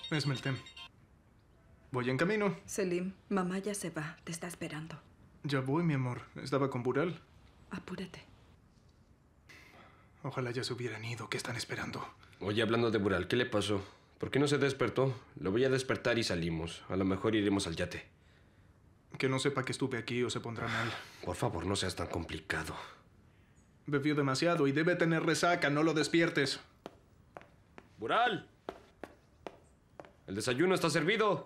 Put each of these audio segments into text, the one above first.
Es Meltem. Voy en camino. Selim, mamá ya se va. Te está esperando. Ya voy, mi amor. Estaba con Bural. Apúrate. Ojalá ya se hubieran ido. ¿Qué están esperando? Oye, hablando de Bural, ¿qué le pasó? ¿Por qué no se despertó? Lo voy a despertar y salimos. A lo mejor iremos al yate. Que no sepa que estuve aquí o se pondrá mal. Por favor, no seas tan complicado. Bebió demasiado y debe tener resaca. No lo despiertes. ¡Bural! El desayuno está servido.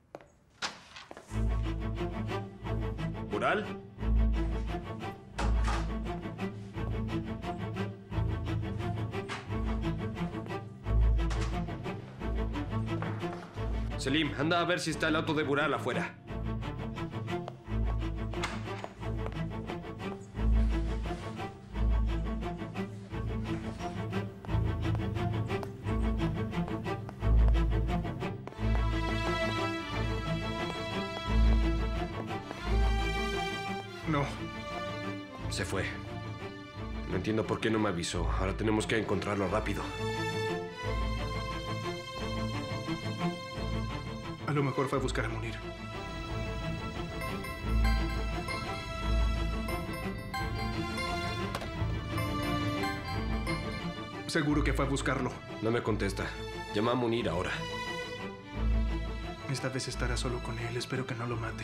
¿Bural? Selim, anda a ver si está el auto de Bural afuera. No. Se fue. No entiendo por qué no me avisó. Ahora tenemos que encontrarlo rápido. A lo mejor fue a buscar a Munir. Seguro que fue a buscarlo. No me contesta. Llama a Munir ahora. Esta vez estará solo con él. Espero que no lo mate.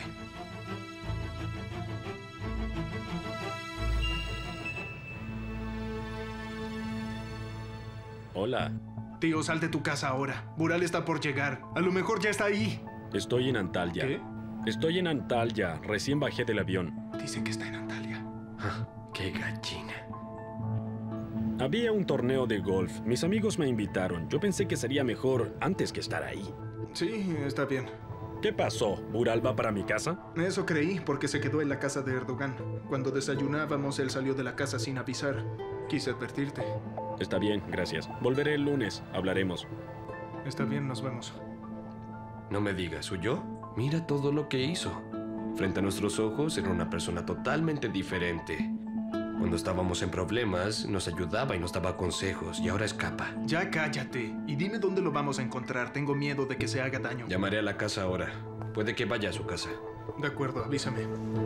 Hola. Tío, sal de tu casa ahora. Bural está por llegar. A lo mejor ya está ahí. Estoy en Antalya. ¿Qué? Estoy en Antalya. Recién bajé del avión. Dicen que está en Antalya. ¡Qué gallina! Había un torneo de golf. Mis amigos me invitaron. Yo pensé que sería mejor antes que estar ahí. Sí, está bien. ¿Qué pasó? ¿Bural va para mi casa? Eso creí, porque se quedó en la casa de Erdogan. Cuando desayunábamos, él salió de la casa sin avisar. Quise advertirte. Está bien, gracias. Volveré el lunes. Hablaremos. Está bien, nos vemos. No me digas, ¿huyó? Mira todo lo que hizo. Frente a nuestros ojos era una persona totalmente diferente. Cuando estábamos en problemas, nos ayudaba y nos daba consejos, y ahora escapa. Ya cállate y dime dónde lo vamos a encontrar. Tengo miedo de que se haga daño. Llamaré a la casa ahora. Puede que vaya a su casa. De acuerdo, avísame.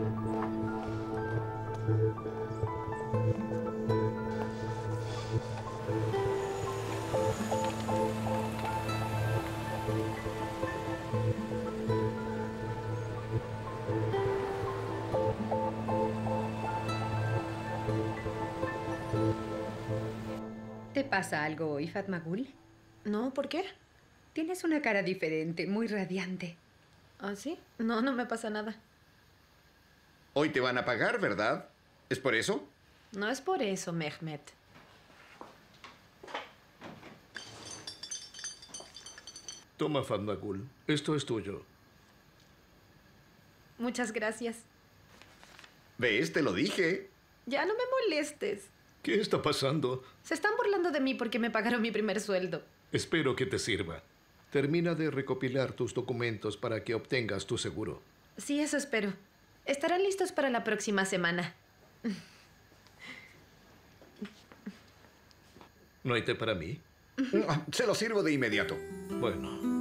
¿Te pasa algo hoy, Fatmagul? No, ¿por qué? Tienes una cara diferente, muy radiante. ¿Ah, sí? No, no me pasa nada. Hoy te van a pagar, ¿verdad? ¿Es por eso? No es por eso, Mehmet. Toma, Fatmagul. Esto es tuyo. Muchas gracias. ¿Ves? Te lo dije. Ya no me molestes. ¿Qué está pasando? Se están burlando de mí porque me pagaron mi primer sueldo. Espero que te sirva. Termina de recopilar tus documentos para que obtengas tu seguro. Sí, eso espero. Estarán listos para la próxima semana. ¿No hay té para mí? Se lo sirvo de inmediato. Bueno.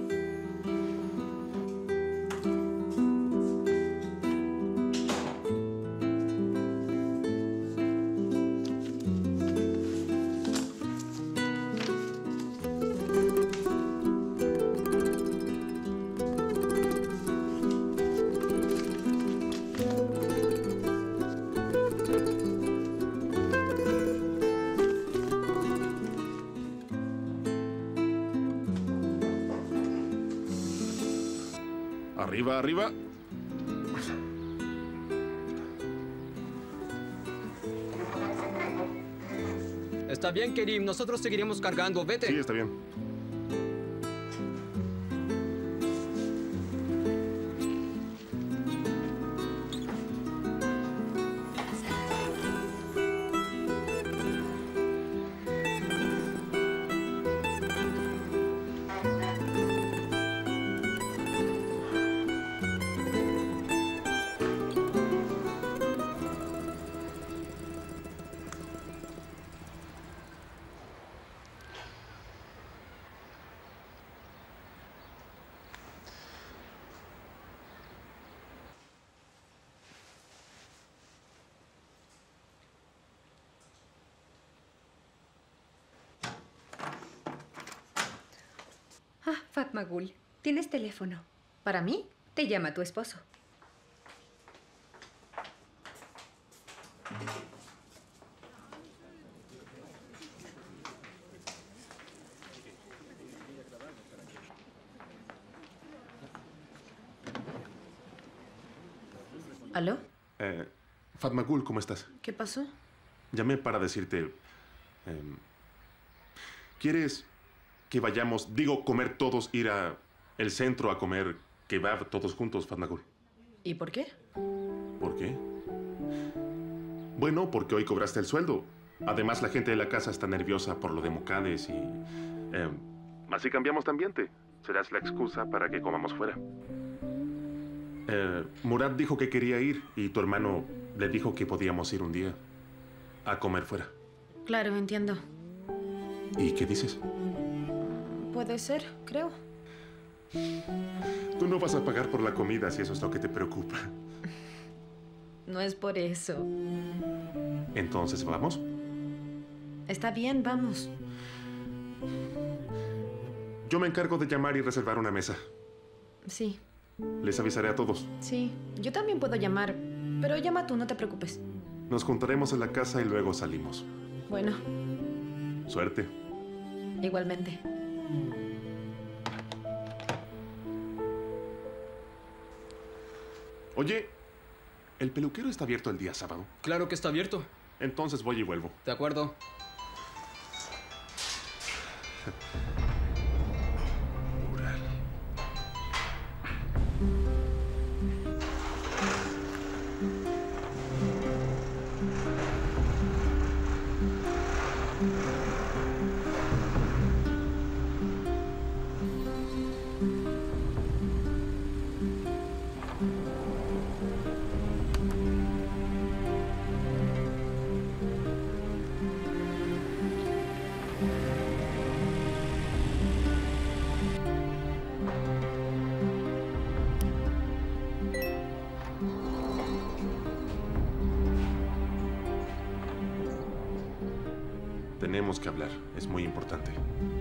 Arriba, arriba. Está bien, Kerim. Nosotros seguiremos cargando. Vete. Sí, está bien. Fatmagul, tienes teléfono. ¿Para mí? Te llama tu esposo. ¿Aló? Fatmagul, ¿cómo estás? ¿Qué pasó? Llamé para decirte... ¿quieres que vayamos, digo, comer todos, ir a el centro a comer kebab todos juntos, Fatmagul? ¿Y por qué? ¿Por qué? Bueno, porque hoy cobraste el sueldo. Además, la gente de la casa está nerviosa por lo de Mukades y... así cambiamos de ambiente. Serás la excusa para que comamos fuera. Murad dijo que quería ir y tu hermano le dijo que podíamos ir un día a comer fuera. Claro, entiendo. ¿Y qué dices? Puede ser, creo. Tú no vas a pagar por la comida si eso es lo que te preocupa. No es por eso. Entonces, ¿vamos? Está bien, vamos. Yo me encargo de llamar y reservar una mesa. Sí, Les avisaré a todos. sí. Yo también puedo llamar, pero llama tú, no te preocupes. Nos juntaremos en la casa y luego salimos. Bueno, Suerte. igualmente. Oye, ¿el peluquero está abierto el día sábado? Claro que está abierto. Entonces voy y vuelvo. De acuerdo. Mural. Tenemos que hablar. Es muy importante.